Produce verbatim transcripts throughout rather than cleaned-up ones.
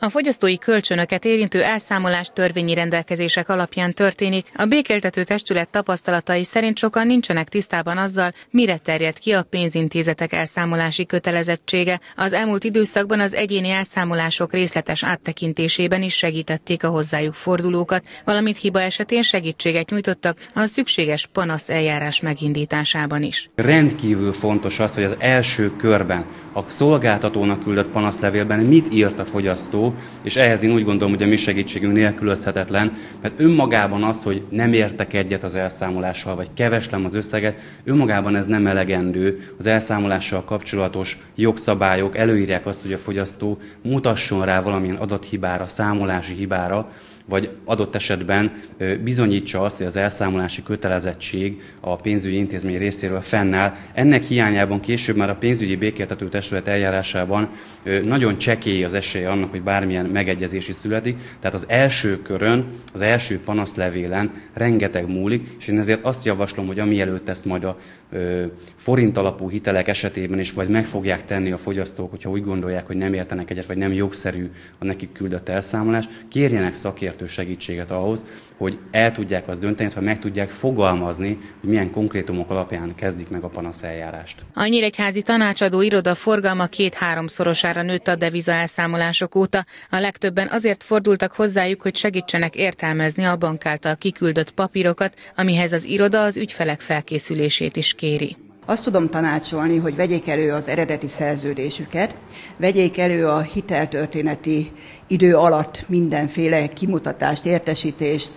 A fogyasztói kölcsönöket érintő elszámolás törvényi rendelkezések alapján történik. A békéltető testület tapasztalatai szerint sokan nincsenek tisztában azzal, mire terjed ki a pénzintézetek elszámolási kötelezettsége. Az elmúlt időszakban az egyéni elszámolások részletes áttekintésében is segítették a hozzájuk fordulókat, valamint hiba esetén segítséget nyújtottak a szükséges panasz eljárás megindításában is. Rendkívül fontos az, hogy az első körben a szolgáltatónak küldött panaszlevélben mit írt a fogyasztó, és ehhez én úgy gondolom, hogy a mi segítségünk nélkülözhetetlen, mert önmagában az, hogy nem értek egyet az elszámolással, vagy keveslem az összeget, önmagában ez nem elegendő. Az elszámolással kapcsolatos jogszabályok előírják azt, hogy a fogyasztó mutasson rá valamilyen adathibára, számolási hibára, vagy adott esetben bizonyítsa azt, hogy az elszámolási kötelezettség a pénzügyi intézmény részéről fennáll. Ennek hiányában később már a pénzügyi békéltető testület eljárásában nagyon csekély az esélye annak, hogy bármilyen megegyezés is születik. Tehát az első körön, az első panaszlevélen rengeteg múlik, és én ezért azt javaslom, hogy amielőtt ezt majd a forint alapú hitelek esetében is majd meg fogják tenni a fogyasztók, hogyha úgy gondolják, hogy nem értenek egyet, vagy nem jogszerű a nekik küldött elszámolás, kérjenek szakértőt segítséget ahhoz, hogy el tudják azt dönteni, vagy meg tudják fogalmazni, hogy milyen konkrétumok alapján kezdik meg a panaszeljárást. A Nyíregyházi Tanácsadó Iroda forgalma két-háromszorosára nőtt a deviza elszámolások óta. A legtöbben azért fordultak hozzájuk, hogy segítsenek értelmezni a bank által kiküldött papírokat, amihez az iroda az ügyfelek felkészülését is kéri. Azt tudom tanácsolni, hogy vegyék elő az eredeti szerződésüket, vegyék elő a hiteltörténeti idő alatt mindenféle kimutatást, értesítést,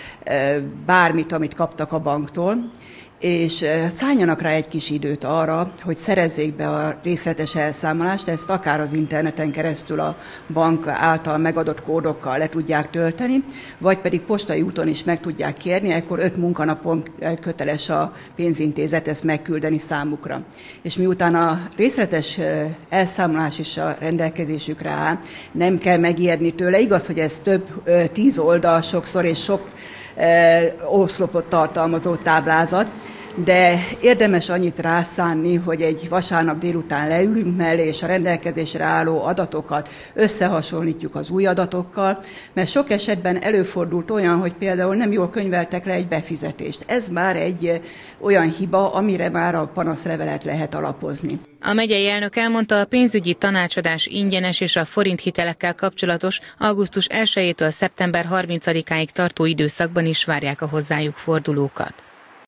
bármit, amit kaptak a banktól, és szálljanak rá egy kis időt arra, hogy szerezzék be a részletes elszámolást, ezt akár az interneten keresztül a bank által megadott kódokkal le tudják tölteni, vagy pedig postai úton is meg tudják kérni, akkor öt munkanapon köteles a pénzintézet ezt megküldeni számukra. És miután a részletes elszámolás is a rendelkezésükre áll, nem kell megijedni tőle. Igaz, hogy ez több tíz oldal sokszor, és sok oszlopot tartalmazó táblázat, de érdemes annyit rászánni, hogy egy vasárnap délután leülünk mellé, és a rendelkezésre álló adatokat összehasonlítjuk az új adatokkal, mert sok esetben előfordult olyan, hogy például nem jól könyveltek le egy befizetést. Ez már egy olyan hiba, amire már a panaszlevelet lehet alapozni. A megyei elnök elmondta, a pénzügyi tanácsadás ingyenes, és a forint hitelekkel kapcsolatos augusztus elsejétől szeptember harmincadikáig tartó időszakban is várják a hozzájuk fordulókat.